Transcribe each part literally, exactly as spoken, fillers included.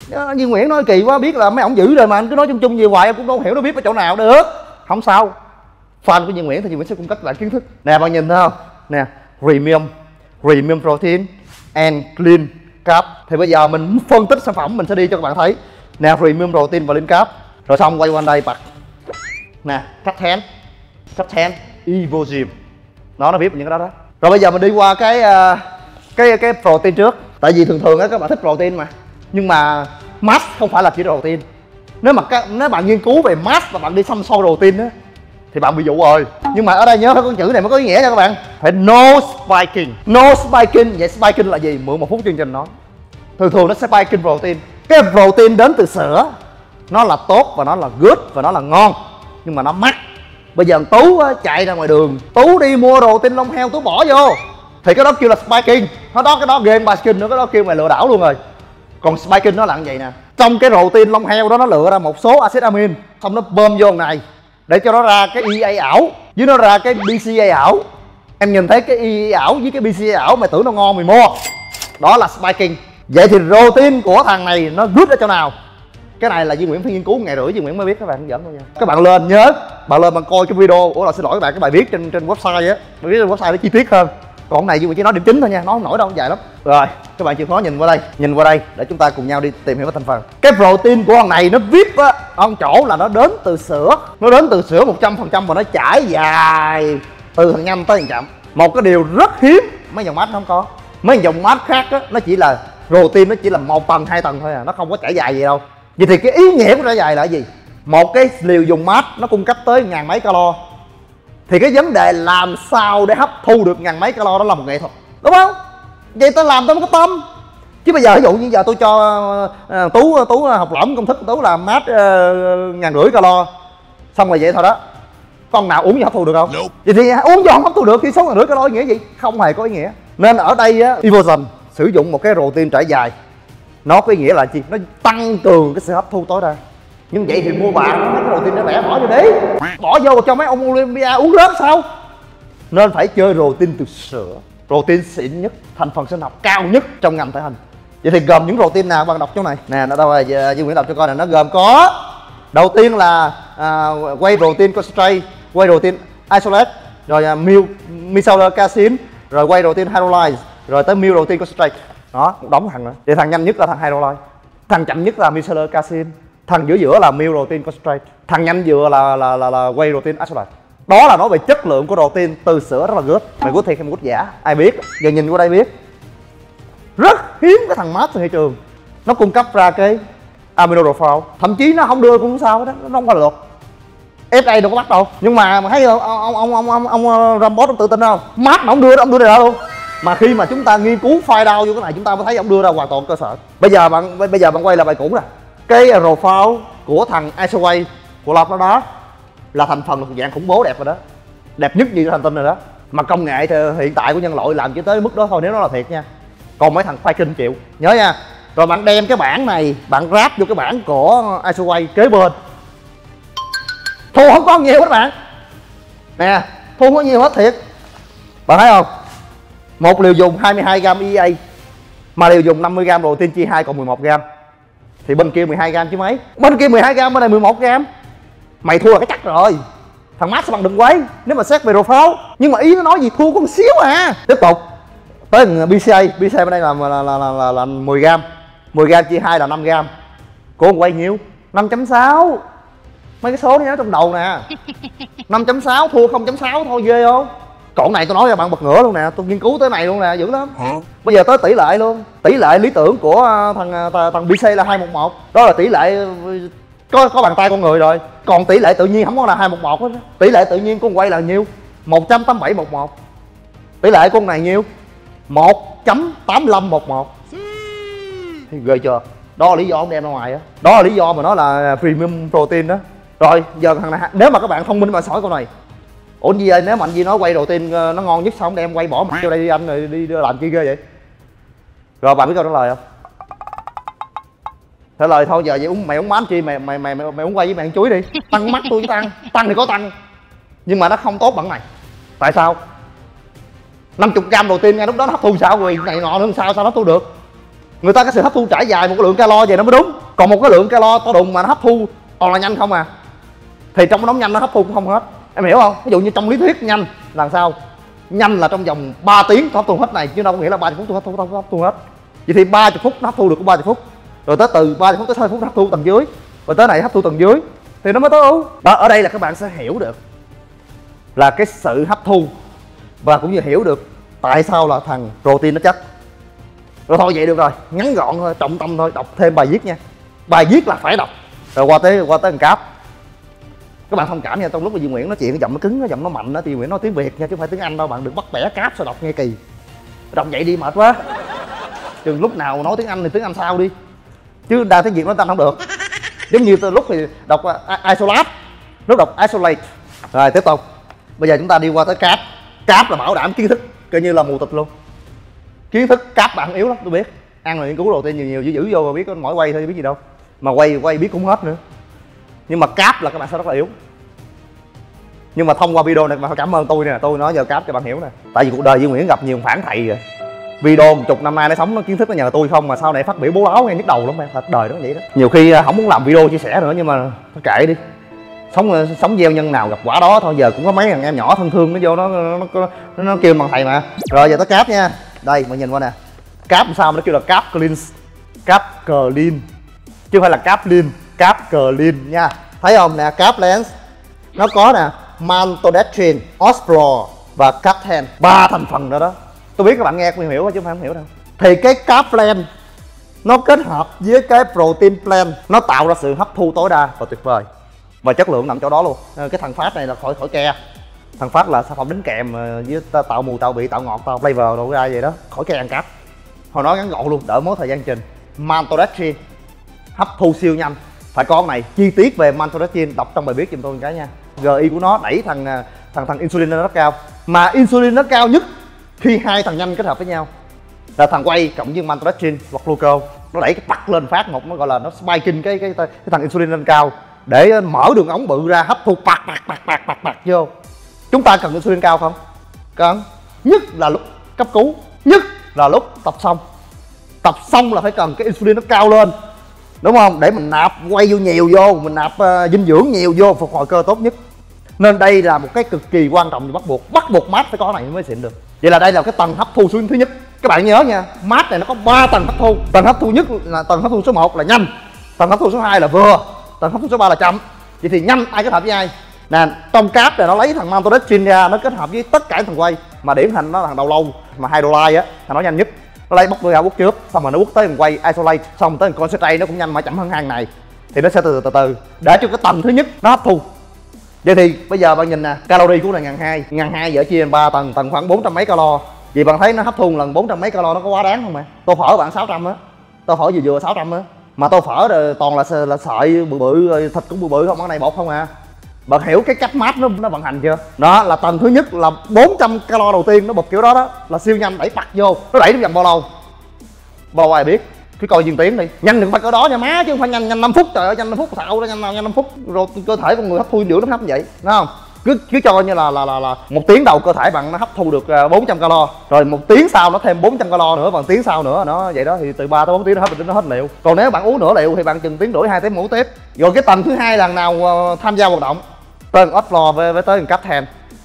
Duy Nguyễn nói kỳ quá, biết là mấy ông dữ rồi mà anh cứ nói chung chung nhiều hoài em cũng đâu hiểu nó biết ở chỗ nào được. Không sao, fan của Duy Nguyễn thì Duy Nguyễn sẽ cung cấp lại kiến thức. Nè bạn nhìn thấy không? Nè, premium, premium protein and clean carb. Thì bây giờ mình phân tích sản phẩm mình sẽ đi cho các bạn thấy. Nè, premium protein và clean carb. Rồi xong quay qua đây bật. Nè, cách ten, cách ten, Evogym. Nó nó biết những cái đó đó. Rồi bây giờ mình đi qua cái cái cái protein trước. Tại vì thường thường á các bạn thích protein mà. Nhưng mà mass không phải là chỉ protein. Nếu mà các, nếu bạn nghiên cứu về mass và bạn đi xăm soi protein á thì bạn bị dụ rồi. Nhưng mà ở đây nhớ cái chữ này mới có ý nghĩa nha các bạn. Phải no spiking. No spiking. Vậy spiking là gì? Mượn một phút chương trình nói. Thường thường nó spiking protein. Cái protein đến từ sữa nó là tốt và nó là good và nó là ngon, nhưng mà nó mắc. Bây giờ Tú á, chạy ra ngoài đường, Tú đi mua protein lông heo, Tú bỏ vô thì cái đó kêu là spiking. Nó đó, cái đó game spiking nữa, cái đó kêu mày lừa đảo luôn rồi. Còn spiking nó là như vậy nè. Trong cái protein lông heo đó nó lựa ra một số acid amin, xong nó bơm vô này để cho nó ra cái e a ảo, với nó ra cái bê xê a ảo. Em nhìn thấy cái e a ảo với cái bê xê a ảo mày tưởng nó ngon mày mua. Đó là spiking. Vậy thì protein của thằng này nó good ở chỗ nào? Cái này là Duy Nguyễn phải nghiên cứu ngày rưỡi Duy Nguyễn mới biết, các bạn dẫn thôi nha. Các bạn lên nhớ, bạn lên bạn coi cái video, ủa là xin lỗi các bạn, cái bài viết trên trên website á, bài viết trên website nó chi tiết hơn. Còn này Duy Nguyễn chỉ nói điểm chính thôi nha, nó không nổi đâu, dài lắm. Rồi, các bạn chịu khó nhìn qua đây, nhìn qua đây để chúng ta cùng nhau đi tìm hiểu cái thành phần. Cái protein của thằng này nó vip á, ở chỗ là nó đến từ sữa, nó đến từ sữa một trăm phần trăm và nó trải dài từ thằng nhanh tới thằng chậm. Một cái điều rất hiếm mấy dòng mát nó không có. Mấy dòng mát khác á, nó chỉ là protein, nó chỉ là một tầng hai tầng thôi à, nó không có trải dài gì đâu. Vậy thì cái ý nghĩa của trải dài là cái gì? Một cái liều dùng mát nó cung cấp tới ngàn mấy calo, thì cái vấn đề làm sao để hấp thu được ngàn mấy calo đó là một nghệ thuật, đúng không? Vậy ta làm tôi có tâm. Chứ bây giờ ví dụ như giờ tôi cho uh, Tú Tú học lỏm công thức, Tú làm mát uh, ngàn rưỡi calo, xong rồi vậy thôi đó. Con nào uống gì hấp thu được không? Nope. Vậy thì uống vô không hấp thu được thì số ngàn rưỡi calo ý nghĩa gì? Không hề có ý nghĩa. Nên ở đây á, Evogym sử dụng một cái protein trải dài, nó có ý nghĩa là gì? Nó tăng cường cái sự hấp thu tối đa. Nhưng vậy thì mua bạn mấy cái protein nó rẻ bỏ vô đi, bỏ vô cho mấy ông Olympia uống rớt sao? Nên phải chơi protein từ sữa, protein xịn nhất, thành phần sinh học cao nhất trong ngành thể hình. Vậy thì gồm những protein nào bạn đọc chỗ này nè, nó đâu rồi Duy Nguyễn đọc cho coi này. Nó gồm có đầu tiên là uh, whey protein concentrate, whey protein isolate, rồi uh, milk micellar casein, rồi whey protein hydrolyze, rồi tới milk protein concentrate. Đó, một đống thằng nữa. Thì thằng nhanh nhất là thằng hydrolyze, thằng chậm nhất là micellar casein, thằng giữa giữa là milk protein concentrate, thằng nhanh vừa là là là, là whey protein isolate. Đó là nói về chất lượng của protein từ sữa rất là good. Mày good thiệt hay mày good giả ai biết. Giờ nhìn qua đây biết. Rất hiếm cái thằng mát trên thị trường nó cung cấp ra cái amino profile, thậm chí nó không đưa cũng không sao đó, nó không có được. ép a đâu có bắt đâu. Nhưng mà mà thấy ông ông ông ông ông, ông Rambot ông tự tin không? Mát mà ông đưa ông đưa ra luôn. Mà khi mà chúng ta nghiên cứu file down vô cái này chúng ta mới thấy ông đưa ra hoàn toàn cơ sở. Bây giờ bạn bây giờ bạn quay lại bài cũ nè. Cái profile của thằng Isoway của Love đó là thành phần thuộc dạng khủng bố đẹp rồi đó, đẹp nhất như thành tinh rồi đó. Mà công nghệ thì hiện tại của nhân loại làm chỉ tới mức đó thôi nếu nó là thiệt nha. Còn mấy thằng faking chịu nhớ nha. Rồi bạn đem cái bảng này bạn ráp vô cái bảng của Isoway kế bên, thua không có nhiều các bạn nè, thua không có nhiều hết thiệt. Bạn thấy không, một liều dùng hai mươi hai gam e a mà liều dùng năm mươi gam protein chia hai còn mười một gam, thì bên kia mười hai gam chứ mấy, bên kia mười hai gam bên này mười một gam. Mày thua là cái chắc rồi. Thằng Max bằng đừng quấy nếu mà xét về profile. Nhưng mà ý nó nói gì thua có một xíu à. Tiếp tục tới bê xê a. bê xê a bên đây là là, là, là, là, là mười gam, mười gam chia hai là năm gam. Cô quay nhiêu? năm chấm sáu. Mấy cái số nó nhớ trong đầu nè. năm chấm sáu thua không chấm sáu thôi, ghê không? Còn này tôi nói cho bạn bật ngửa luôn nè, tôi nghiên cứu tới này luôn nè, dữ lắm. Hả? Bây giờ tới tỷ lệ luôn. Tỷ lệ lý tưởng của thằng thằng bê xê là hai một một. Đó là tỷ lệ có có bàn tay con người rồi. Còn tỷ lệ tự nhiên không có là hai một một hết. Tỷ lệ tự nhiên con quay là nhiêu? một chấm tám bảy một một. Tỷ lệ con này nhiêu? một chấm tám lăm một một. Thì ghê chưa? Đó là lý do ông đem ra ngoài á. Đó là lý do mà nó là premium protein đó. Rồi giờ thằng này, nếu mà các bạn thông minh mà hỏi câu này, ủa gì ơi, nếu mà anh Di nói quay protein nó ngon nhất sao không đem quay bỏ mặt vô đây đi anh, rồi đi làm chi ghê vậy? Rồi bạn biết câu trả lời không? Trả lời thôi giờ vậy uống, mày uống mát chi, mày mày mày mày, mày uống quay với mày ăn chuối đi. Tăng mắt tôi tăng, tăng thì có tăng, nhưng mà nó không tốt bằng này. Tại sao? năm mươi gam protein ngay lúc đó nó hấp thu sao rồi này nọ nữa sao sao nó hấp thu được? Người ta có sự hấp thu trải dài một cái lượng calo vậy nó mới đúng. Còn một cái lượng calo to đùng mà nó hấp thu toàn là nhanh không à, thì trong cái nóng nhanh nó hấp thu cũng không hết. Em hiểu không? Ví dụ như trong lý thuyết nhanh là sao? Nhanh là trong vòng ba tiếng hấp thu hết này, chứ đâu có nghĩa là ba mươi phút tôi hấp thu không hấp thu hết. Vậy thì ba mươi phút nó hấp thu được có ba mươi phút, rồi tới từ ba mươi phút tới sáu mươi phút hấp thu tầng dưới, rồi tới này hấp thu tầng dưới thì nó mới tối ưu. Đó, ở đây là các bạn sẽ hiểu được là cái sự hấp thu, và cũng như hiểu được tại sao là thằng protein nó chất. Rồi thôi vậy được rồi, ngắn gọn thôi, trọng tâm thôi, đọc thêm bài viết nha. Bài viết là phải đọc. Rồi qua tới qua tới thằng Cáp. Các bạn thông cảm nha, trong lúc mà Duy Nguyễn nói chuyện cái giọng nó cứng, cái giọng nó mạnh đó, thì Duy Nguyễn nói tiếng Việt nha chứ không phải tiếng Anh đâu, bạn đừng bắt bẻ Cáp sao đọc nghe kỳ. Đọc vậy đi mệt quá. Chừng lúc nào nói tiếng Anh thì tiếng Anh sao đi. Chứ đa tiếng Việt nói thanh không được. Giống như từ lúc thì đọc uh, isolate, lúc đọc isolate. Rồi tiếp tục. Bây giờ chúng ta đi qua tới Cáp. Cáp là bảo đảm kiến thức, coi như là mù tịch luôn. Kiến thức Cáp bạn yếu lắm tôi biết. Ăn là nghiên cứu đầu tiên nhiều nhiều dữ dữ vô rồi biết, có mỗi quay thôi biết gì đâu. Mà quay quay biết cũng hết nữa. Nhưng mà Cáp là các bạn sẽ rất là yếu. Nhưng mà thông qua video này các bạn phải cảm ơn tôi nè, tôi nói giờ Cáp cho bạn hiểu nè. Tại vì cuộc đời Duy Nguyễn gặp nhiều phản thầy rồi. Video một chục năm nay nó sống nó kiến thức nó nhờ tôi không, mà sau này phát biểu bố láo nghe nhức đầu lắm em, thật đời nó vậy đó. Nhiều khi không muốn làm video chia sẻ nữa nhưng mà thôi kệ đi. Sống sống gieo nhân nào gặp quả đó thôi, giờ cũng có mấy thằng em nhỏ thân thương nó vô nó nó, nó, nó, nó kêu bằng thầy mà. Rồi giờ tới Cáp nha. Đây mà nhìn qua nè. Cáp làm sao mà nó kêu là Cáp clean. Cáp clean. Chứ không phải là Cáp lean, Cáp clean nha. Thấy không nè, Cáp lens nó có nè maltodextrin, osprol và capten, ba thành phần đó đó. Tôi biết các bạn nghe cũng hiểu chứ không phải không hiểu đâu. Thì cái Carb Plan nó kết hợp với cái Protein Plan nó tạo ra sự hấp thu tối đa và tuyệt vời, và chất lượng nằm chỗ đó luôn. Cái thằng Phát này là khỏi khỏi ke. Thằng Phát là sản phẩm đính kèm với tạo mùi, tạo vị, tạo ngọt, tạo flavor đâu ra vậy đó, khỏi ke ăn cáp. Hồi nói ngắn gọn luôn, đỡ mất thời gian trình. Maltodextrin hấp thu siêu nhanh, phải có này. Chi tiết về maltodextrin đọc trong bài viết giùm tôi một cái nha. giê i của nó đẩy thằng thằng thằng insulin nó rất cao, mà insulin nó cao nhất khi hai thằng nhanh kết hợp với nhau là thằng quay cộng với maltodextrin hoặc glucose, nó đẩy cái bật lên phát một, nó gọi là nó spiking cái cái cái, cái thằng insulin lên cao để mở đường ống bự ra hấp thu bạc bạc bạc bạc bạc bạc vô. Chúng ta cần insulin cao không? Cần. Nhất là lúc cấp cứu, nhất là lúc tập xong. Tập xong là phải cần cái insulin nó cao lên, đúng không? Để mình nạp quay vô nhiều vô, mình nạp uh, dinh dưỡng nhiều vô, phục hồi cơ tốt nhất. Nên đây là một cái cực kỳ quan trọng, bắt buộc bắt buộc mát phải có này mới xịn được. Vậy là đây là cái tầng hấp thu thứ nhất. Các bạn nhớ nha, mát này nó có ba tầng hấp thu. Tầng hấp thu nhất là tầng hấp thu số một là nhanh, tầng hấp thu số hai là vừa, tầng hấp thu số ba là chậm. Vậy thì nhanh ai kết hợp với ai? Nè, trong Cáp này nó lấy thằng maltodextrin ra, nó kết hợp với tất cả thằng quay, mà điển hình nó là thằng đầu lâu mà hydrolyze á, thằng nó nhanh nhất. Nó lấy bóc ra bút trước, xong rồi nó bút tới thằng quay isolate, xong tới thằng concentrate nó cũng nhanh mà chậm hơn hàng này. Thì nó sẽ từ từ từ từ để cho cái tầng thứ nhất nó hấp thu. Vậy thì bây giờ bạn nhìn nè, calorie của là ngàn hai, ngàn hai giờ chia ba tầng, tầng khoảng bốn trăm mấy calo. Vì bạn thấy nó hấp thu lần bốn trăm mấy calo nó có quá đáng không mà? Tô phở bạn sáu trăm á, tô phở vừa vừa sáu trăm á, mà tô phở rồi toàn là là sợi bự bự, thịt cũng bự bự không, ở này bột không à. Bạn hiểu cái cách mát nó nó vận hành chưa? Đó là tầng thứ nhất là bốn trăm calo đầu tiên, nó bật kiểu đó đó là siêu nhanh, đẩy bật vô. Nó đẩy trong vòng bao lâu? Bao lâu ai biết? Cứ coi Duyên Tiến đi, nhanh đừng phải cỡ đó nha má, chứ không phải nhanh nhanh năm phút. Trời ơi, nhanh năm phút sao đó, nhanh nhanh năm phút rồi cơ thể con người hấp thu dinh dưỡng nó hấp như vậy, đúng không? Cứ cứ cho như là là là là một tiếng đầu cơ thể bạn nó hấp thu được bốn trăm calo, rồi một tiếng sau nó thêm bốn trăm calo nữa, bằng tiếng sau nữa nó vậy đó, thì từ ba tới bốn tiếng nó hấp nó hết liệu. Còn nếu bạn uống nửa liệu thì bạn chừng tiếng rưỡi hai tiếng uống tiếp. Rồi cái tầng thứ hai là nào tham gia hoạt động, tới offload với, với tới capten,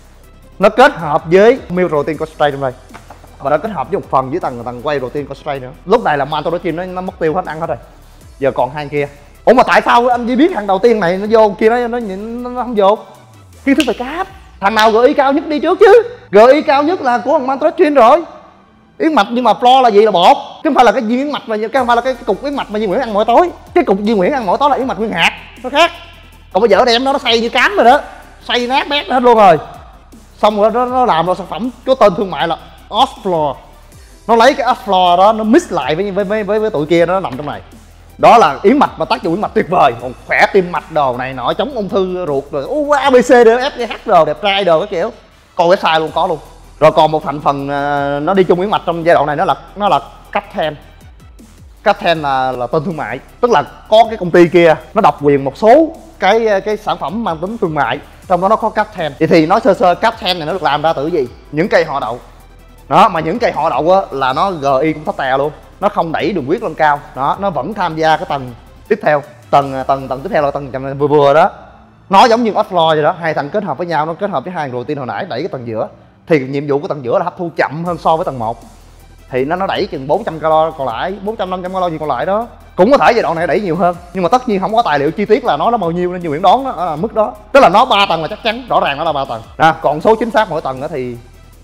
nó kết hợp với milk protein concentrate trong đây, và nó kết hợp với một phần với tầng tầng quay protein concentrate nữa. Lúc này là maltodextrin nó, nó mất tiêu hết, ăn hết rồi. Giờ còn hai kia. Ủa mà tại sao anh chỉ biết thằng đầu tiên này nó vô, kia nó nó, nó, nó không vô? Kiến thức về Cáp, thằng nào gợi ý cao nhất đi trước chứ. Gợi ý cao nhất là của thằng maltodextrin rồi. Yến mạch, nhưng mà floor là gì? Là bột, chứ không phải là cái viên yến mạch mà cái không phải là cái cục yến mạch mà Duy Nguyễn ăn mỗi tối. Cái cục Duy Nguyễn ăn mỗi tối là yến mạch nguyên hạt, nó khác. Còn bây giờ đem nó nó xay như cám rồi đó, xay nát bét hết luôn rồi. Xong rồi nó, nó làm ra sản phẩm có tên thương mại là Osprol. Nó lấy cái Osprol đó nó mix lại với với với với, với tụi kia, nó nằm trong này. Đó là yến mạch mà tác dụng yến mạch tuyệt vời, còn khỏe tim mạch đồ này nọ, chống ung thư ruột rồi u a bê xê đê ép giê hát đồ, đẹp trai đồ cái kiểu. Còn website luôn có luôn. Rồi còn một thành phần uh, nó đi chung yến mạch trong giai đoạn này nó là nó là capten. Capten là là tên thương mại, tức là có cái công ty kia nó độc quyền một số cái cái sản phẩm mang tính thương mại, trong đó nó có capten. Vậy thì nói sơ sơ capten này nó được làm ra từ gì? Những cây họ đậu. Đó, mà những cây họ đậu á là nó giê i cũng thấp tè luôn, nó không đẩy đường huyết lên cao, đó, nó vẫn tham gia cái tầng Tiếp theo tầng tầng tầng tiếp theo là tầng vừa vừa đó, nó giống như offload vậy đó, hai thằng kết hợp với nhau, nó kết hợp với hai protein hồi nãy đẩy cái tầng giữa. Thì nhiệm vụ của tầng giữa là hấp thu chậm hơn so với tầng một, thì nó nó đẩy chừng bốn trăm calo còn lại, bốn trăm năm trăm calo gì còn lại đó. Cũng có thể giai đoạn này đẩy nhiều hơn, nhưng mà tất nhiên không có tài liệu chi tiết là nó nó bao nhiêu, nên Duy Nguyễn đoán đó là mức đó, tức là nó ba tầng là chắc chắn, rõ ràng nó là ba tầng. À, còn số chính xác mỗi tầng đó thì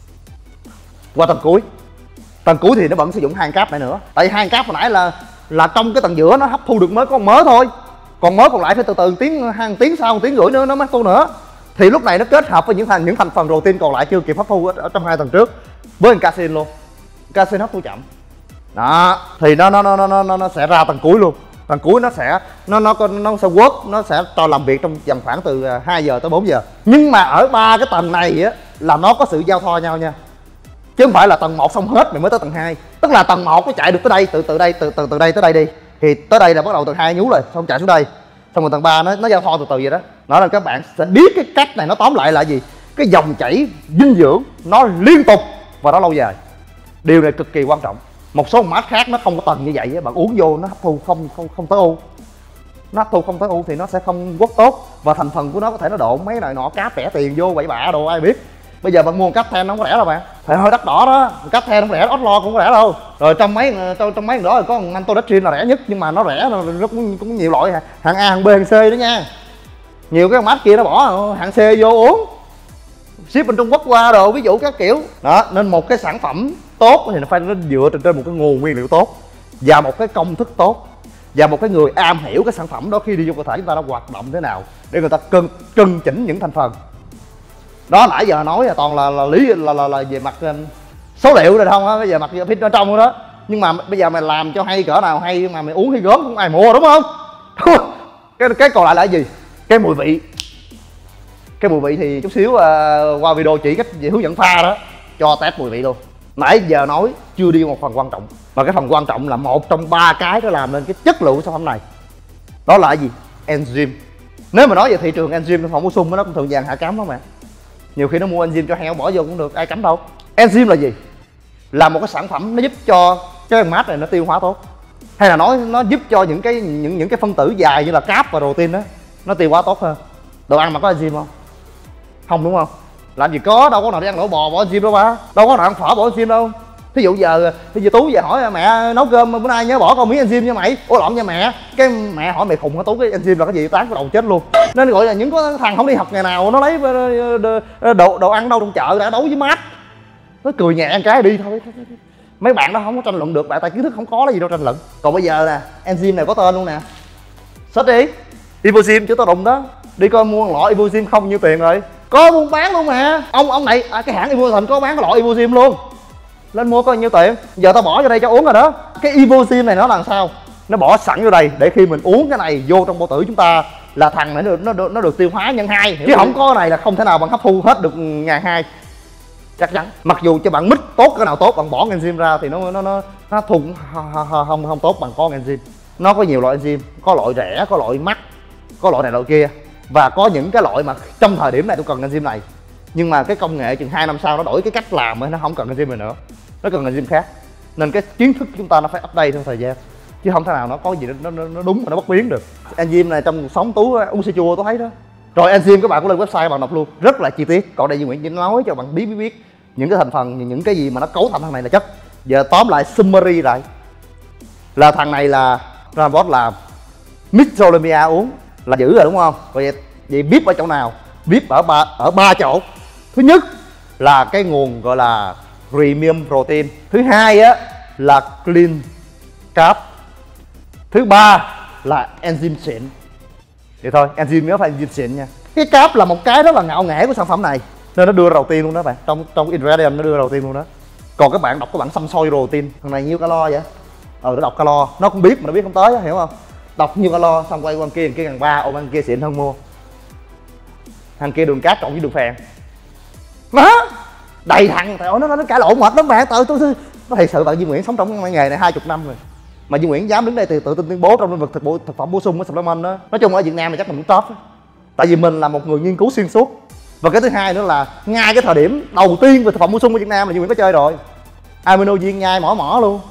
qua tầng cuối. Tầng cuối thì nó vẫn sử dụng hai cáp này nữa, tại vì hai cáp hồi nãy là là trong cái tầng giữa nó hấp thu được mới có con mớ thôi, còn mớ còn lại phải từ từ tiếng hai tiếng sau một tiếng rưỡi nữa nó mới hấp thu nữa. Thì lúc này nó kết hợp với những thành những thành phần protein còn lại chưa kịp hấp thu ở, ở trong hai tầng trước với casein luôn, casein hấp thu chậm đó, thì nó nó nó nó nó nó sẽ ra tầng cuối luôn. Tầng cuối nó sẽ nó nó nó sẽ work, nó sẽ cho làm việc trong vòng khoảng từ hai giờ tới bốn giờ. Nhưng mà ở ba cái tầng này á là nó có sự giao thoa nhau nha, chứ không phải là tầng một xong hết rồi mới tới tầng hai. Tức là tầng một nó chạy được tới đây, từ từ đây từ từ từ đây tới đây đi, thì tới đây là bắt đầu tầng hai nhú rồi, xong chạy xuống đây, xong rồi tầng ba nó nó giao thoa từ từ vậy đó. Đó là các bạn sẽ biết cái cách này nó tóm lại là gì, cái dòng chảy dinh dưỡng nó liên tục và nó lâu dài. Điều này cực kỳ quan trọng. Một số mát khác nó không có tầng như vậy á, bạn uống vô nó hấp thu không không không tới u, nó hấp thu không tới u thì nó sẽ không quất tốt, và thành phần của nó có thể nó độn mấy này nọ, cá rẻ tiền vô bậy bạ đồ ai biết. Bây giờ bạn mua một cách then nó không có rẻ đâu bạn, phải hơi đắt đỏ đó, cách then không rẻ, Outlaw cũng có rẻ đâu. Rồi trong mấy trong, trong mấy đó có Maltodextrin là rẻ nhất, nhưng mà nó rẻ nó cũng, cũng nhiều loại, hạng A, hạng B, hạng C đó nha. Nhiều cái mát kia nó bỏ hạng C vô uống, ship bên Trung Quốc qua đồ ví dụ các kiểu đó. Nên một cái sản phẩm tốt thì nó phải nó dựa trên một cái nguồn nguyên liệu tốt và một cái công thức tốt và một cái người am hiểu cái sản phẩm đó khi đi vô cơ thể chúng ta nó hoạt động thế nào để người ta cân cân chỉnh những thành phần đó. Nãy giờ nói là toàn là, là lý là, là, là về mặt số liệu rồi không á, bây giờ mặt phía bên trong đó. Nhưng mà bây giờ mày làm cho hay cỡ nào hay mà mày uống hay gớm không ai mua, đúng không? cái cái còn lại là cái gì? Cái mùi vị. Cái mùi vị thì chút xíu uh, qua video chỉ cách về hướng dẫn pha đó cho test mùi vị luôn. Nãy giờ nói chưa đi một phần quan trọng, và cái phần quan trọng là một trong ba cái đó làm nên cái chất lượng sản phẩm này, đó là cái gì? Enzyme. Nếu mà nói về thị trường enzyme thực phẩm bổ sung nó cũng thường vàng hạ cám đó mà, nhiều khi nó mua enzyme cho heo bỏ vô cũng được, ai cấm đâu. Enzyme là gì? Là một cái sản phẩm nó giúp cho cái mát này nó tiêu hóa tốt, hay là nói nó giúp cho những cái những những cái phân tử dài như là cáp và protein đó nó tiêu hóa tốt hơn. Đồ ăn mà có enzyme không? Không, đúng không? Làm gì có, đâu có nào đi ăn lẩu bò bỏ enzyme đâu ba, đâu có nào ăn phở bỏ enzyme đâu. Thí dụ giờ thì giờ Tú về hỏi mẹ nấu cơm bữa nay nhớ bỏ con miếng enzyme nha mày, ủa lộn nha mẹ, cái mẹ hỏi mày khùng hả Tú, cái enzyme là cái gì, tán cái đầu chết luôn. Nên gọi là những có thằng không đi học ngày nào nó lấy đồ đồ ăn đâu trong chợ đã đấu với mát, nó cười nhẹ ăn cái đi thôi. Mấy bạn đó không có tranh luận được, bạn tại kiến thức không có là gì đâu tranh luận. Còn bây giờ nè, enzyme này có tên luôn nè, search đi Evozyme chứ tao đụng đó, đi coi mua một lọ Evozyme không nhiêu tiền rồi, có buôn bán luôn mà. Ông ông này à, cái hãng Evozyme có bán cái lọ Evozyme luôn, lên mua coi nhiêu tiền. Giờ tao bỏ vô đây cho uống rồi đó. Cái Evozyme này nó làm sao? Nó bỏ sẵn vô đây để khi mình uống cái này vô trong bao tử chúng ta là thằng này nó được, nó được, nó được tiêu hóa nhân hai, chứ không có này là không thể nào bạn hấp thu hết được ngàn hai chắc chắn. Mặc dù cho bạn mix tốt cái nào tốt, bạn bỏ enzyme ra thì nó nó nó nó thu không, không không tốt bằng có enzyme. Nó có nhiều loại enzyme, có loại rẻ, có loại mắc, có loại này loại kia, và có những cái loại mà trong thời điểm này tôi cần enzyme này, nhưng mà cái công nghệ chừng hai năm sau nó đổi cái cách làm ấy, nó không cần enzyme này nữa, nó cần enzyme khác. Nên cái kiến thức chúng ta nó phải update theo thời gian, chứ không thể nào nó có gì nó nó, nó đúng mà nó bất biến được. Enzyme này trong cuộc sống Tú uống sữa chua tôi thấy đó. Rồi enzyme các bạn có lên website bạn đọc luôn, rất là chi tiết. Còn đây Duy Nguyễn chỉ nói cho bạn biết biết biết những cái thành phần, những cái gì mà nó cấu thành thằng này là chất. Giờ tóm lại summary lại là thằng này là Rambot làm Mixolemia uống là giữ rồi đúng không? Vậy vậy bíp ở chỗ nào? Bíp ở ba ở ba chỗ. Thứ nhất là cái nguồn gọi là premium protein, thứ hai á là clean carb, thứ ba là enzyme xịn. Vậy thôi, enzyme nhớ phải enzyme xịn nha. Cái carb là một cái rất là ngạo nghễ của sản phẩm này, nên nó đưa đầu tiên luôn đó bạn, trong trong ingredient nó đưa đầu tiên luôn đó. Còn các bạn đọc các bạn xăm soi protein, thằng này nhiêu calo vậy? Ờ nó đọc calo, nó không biết mà nó biết không tới, hiểu không? Đọc nhiêu calo xong quay qua kia, kia gần ba, ô bên kia xịn hơn mua. Thằng kia đường cát trộn với đường phèn. Đó, đầy thằng, trời ơi nó nó cãi lộn mệt lắm bạn. Tự tôi nó thật sự bạn Duy Nguyễn sống trong cái nghề này hai mươi năm rồi, mà Duy Nguyễn dám đứng đây từ tự tin tuyên bố trong lĩnh vực thực, bộ, thực phẩm bổ sung với supplement đó. Nói chung ở Việt Nam thì chắc mình cũng top đó. Tại vì mình là một người nghiên cứu xuyên suốt, và cái thứ hai nữa là ngay cái thời điểm đầu tiên về thực phẩm bổ sung ở Việt Nam là Duy Nguyễn có chơi rồi, amino viên nhai mỏ mỏ luôn.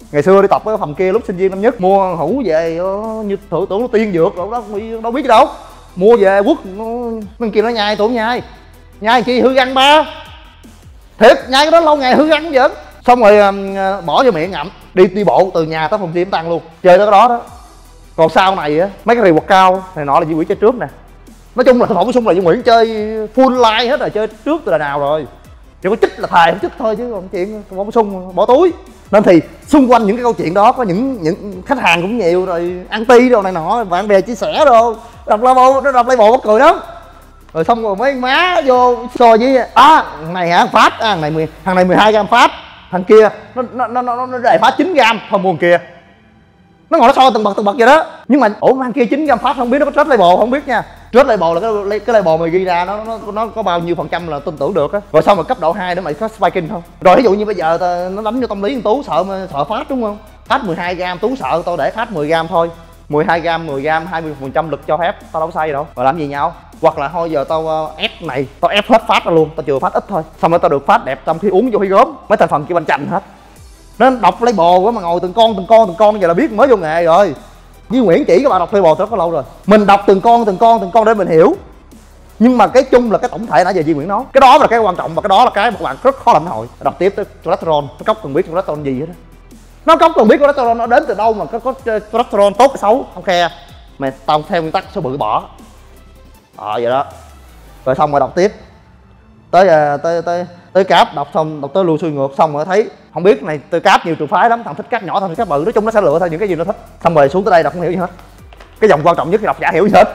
Ngày xưa đi tập ở phòng kia lúc sinh viên năm nhất, mua hũ về như thử tưởng nó tiên dược rồi đó, đâu biết gì đâu. Mua về quất nó kia nó nhai, tưởng nhai nhai chi hư răng ba, thiệt nhai cái đó lâu ngày hư răng vẫn. Xong rồi bỏ vô miệng ngậm, đi đi bộ từ nhà tới phòng gym tăng luôn, chơi tới cái đó đó. Còn sau này á, mấy cái rì quạt cao này nọ là Duy Nguyễn chơi trước nè. Nói chung là thực phẩm bổ sung là Duy Nguyễn chơi full line hết rồi, chơi trước từ đời nào rồi. Chỉ có chích là thầy không chích thôi, chứ còn chuyện thực phẩm bổ sung bỏ túi. Nên thì xung quanh những cái câu chuyện đó có những những khách hàng cũng nhiều rồi, anti đồ này nọ, bạn bè chia sẻ đồ, đọc label, nó đọc label mắc cười lắm. Rồi xong rồi mấy má vô so với à thằng này hả phát, à, thằng này mười thằng này mười hai gram phát, thằng kia nó nó nó nó, nó đầy phát chín gram, thôi mua kia. Nó ngồi nó so từng bậc từng bậc vậy đó. Nhưng mà ủa thằng kia chín gram phát không biết, nó có trade label không biết nha. Trade label là cái cái label mà ghi ra nó nó nó có bao nhiêu phần trăm là tin tưởng được á. Rồi xong rồi cấp độ hai nữa mày có spiking không? Rồi ví dụ như bây giờ ta, nó đánh vô tâm lý con Tú sợ sợ phát đúng không? Phát mười hai gram Tú sợ tao để phát mười gram thôi. mười hai gram, mười gram, hai mươi phần trăm lực cho phép, tao đâu có sai gì đâu. Rồi làm gì nhau? Hoặc là thôi giờ tao ép này, tao ép hết phát ra luôn, tao chừa phát ít thôi. Xong rồi tao được phát đẹp trong khi uống vô khi gốm. Mấy thành phần kia banh chành hết. Nên đọc label quá mà ngồi từng con từng con từng con giờ là biết mới vô nghề rồi. Duy Nguyễn chỉ các bạn đọc label rất có lâu rồi. Mình đọc từng con từng con từng con để mình hiểu. Nhưng mà cái chung là cái tổng thể nãy giờ Duy Nguyễn nói. Cái đó là cái quan trọng và cái đó là cái một bạn rất khó lãnh hội. Đọc tiếp tới cholesterol, nó cốc cần biết cholesterol gì hết đó. Nó cốc cần biết cholesterol nó đến từ đâu mà có, có cholesterol tốt hay xấu không khe. Mày tao theo nguyên tắc số bự bỏ. Ờ vậy đó. Rồi xong rồi đọc tiếp. Tới tới tới tới cáp đọc xong, đọc tới lưu xuôi ngược xong rồi thấy không biết này tôi cáp nhiều trường phái lắm, thằng thích cáp nhỏ, thằng thích cáp bự, nói chung nó sẽ lựa thôi những cái gì nó thích. Xong rồi xuống tới đây đọc không hiểu gì hết. Cái dòng quan trọng nhất là đọc chả hiểu gì hết.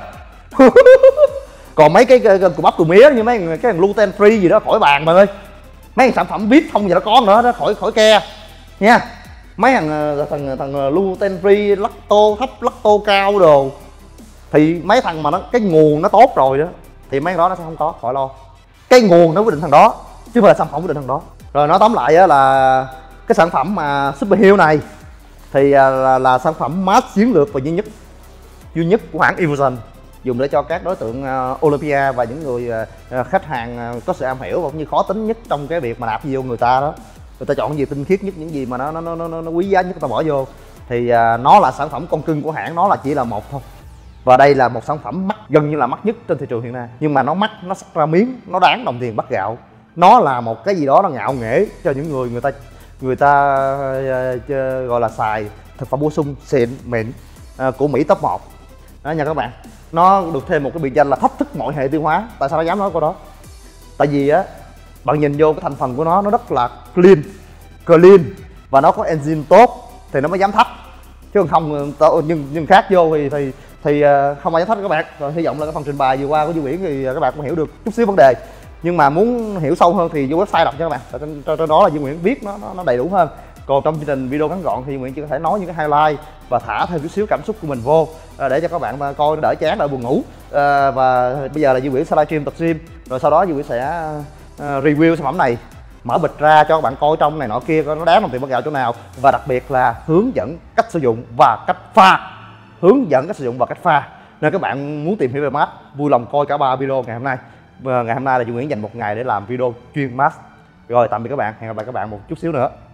Còn mấy cái củ bắp củ mía như mấy cái thằng gluten free gì đó khỏi bàn mà ơi. Mấy thằng sản phẩm vip không gì nó có nữa đó, khỏi khỏi ke nha. Mấy thằng thằng thằng gluten free, lacto thấp, lacto cao đồ thì mấy thằng mà nó cái nguồn nó tốt rồi đó thì mấy đó nó sẽ không có, khỏi lo. Cái nguồn nó quyết định thằng đó chứ không phải là sản phẩm quyết định thằng đó. Rồi nói tóm lại á là cái sản phẩm mà Super Heal này thì là, là sản phẩm mass chiến lược và duy nhất duy nhất của hãng Evolution, dùng để cho các đối tượng uh, Olympia và những người uh, khách hàng uh, có sự am hiểu và cũng như khó tính nhất trong cái việc mà nạp vô người ta đó. Người ta chọn cái gì tinh khiết nhất, những gì mà nó nó nó, nó, nó quý giá nhất người ta bỏ vô thì uh, nó là sản phẩm con cưng của hãng, nó là chỉ là một thôi. Và đây là một sản phẩm mắc, gần như là mắc nhất trên thị trường hiện nay. Nhưng mà nó mắc, nó sắc ra miếng, nó đáng đồng tiền bát gạo. Nó là một cái gì đó nó ngạo nghễ cho những người người ta người ta uh, gọi là xài thực phẩm bổ sung xịn mịn uh, của Mỹ top một. Đó nha các bạn. Nó được thêm một cái biệt danh là thách thức mọi hệ tiêu hóa. Tại sao nó dám nói câu đó? Tại vì á bạn nhìn vô cái thành phần của nó nó rất là clean, clean và nó có enzyme tốt thì nó mới dám thách. Chứ không nhưng nhưng khác vô thì thì thì không ai dám thách các bạn. Rồi hy vọng là cái phần trình bày vừa qua của Duy Nguyễn thì các bạn cũng hiểu được chút xíu vấn đề. Nhưng mà muốn hiểu sâu hơn thì vô website đọc cho các bạn. Trên, trên đó là Duy Nguyễn viết nó, nó nó đầy đủ hơn. Còn trong chương trình video ngắn gọn thì Duy Nguyễn chỉ có thể nói những cái highlight và thả thêm chút xíu cảm xúc của mình vô để cho các bạn coi đỡ chán, đỡ buồn ngủ. À, và bây giờ là Duy Nguyễn sẽ livestream tập gym, rồi sau đó Duy Nguyễn sẽ uh, review sản phẩm này, mở bịch ra cho các bạn coi trong này nọ kia coi nó đáng đồng tiền bát gạo chỗ nào, và đặc biệt là hướng dẫn cách sử dụng và cách pha, hướng dẫn cách sử dụng và cách pha. Nên các bạn muốn tìm hiểu về mask, vui lòng coi cả ba video ngày hôm nay. Và ngày hôm nay là Duy Nguyễn dành một ngày để làm video chuyên mask. Rồi tạm biệt các bạn, hẹn gặp lại các bạn một chút xíu nữa.